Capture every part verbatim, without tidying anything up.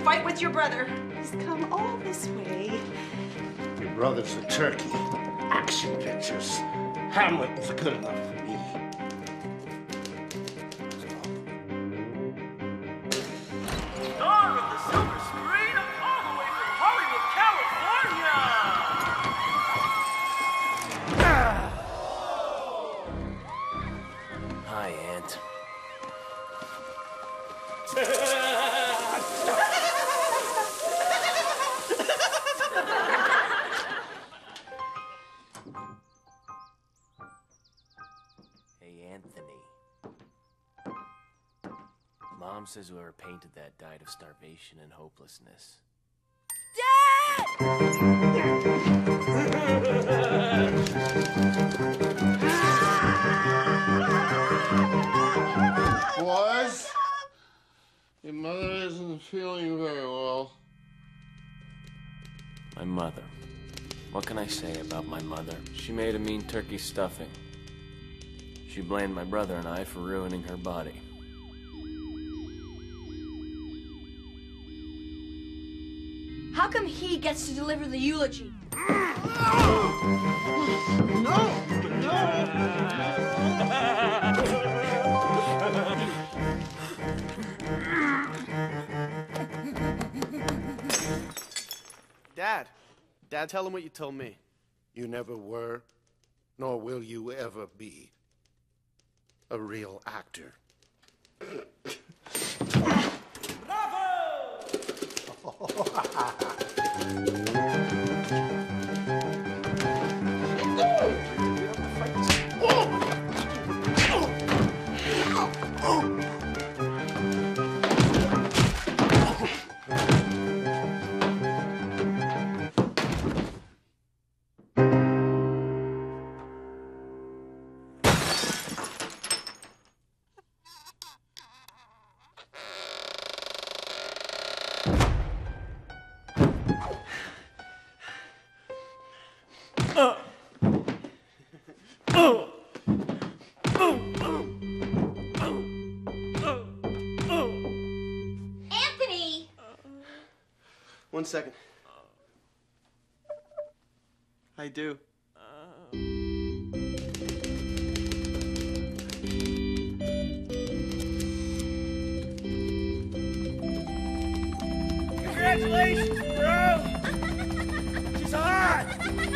fight with your brother. He's come all this way. Your brother's a turkey. Action pictures. Hamlet was good enough for me. Star of the silver screen, all the way from Hollywood, California! Hi, Aunt. Hey, Anthony. Mom says whoever painted that died of starvation and hopelessness. Boys, your mother isn't feeling very well. My mother. What can I say about my mother? She made a mean turkey stuffing. She blamed my brother and I for ruining her body. How come he gets to deliver the eulogy? Dad. Dad, tell him what you told me. You never were, nor will you ever be, a real actor. Anthony! One second. I do. Congratulations, bro! She's hot!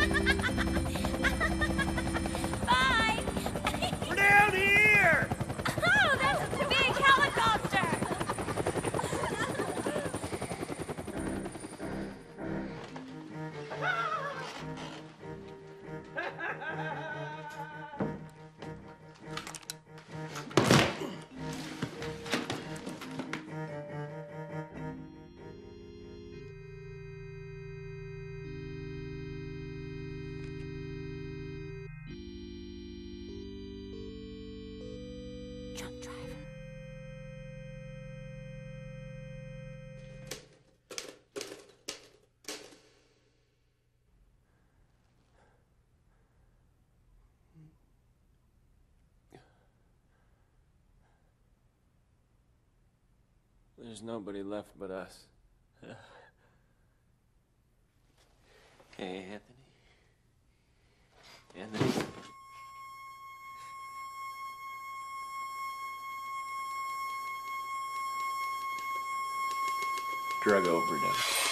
Bye! We're down here! Oh, that's a big helicopter! Truck driver. There's nobody left but us. Hey, Anthony. Anthony. Drug overdose.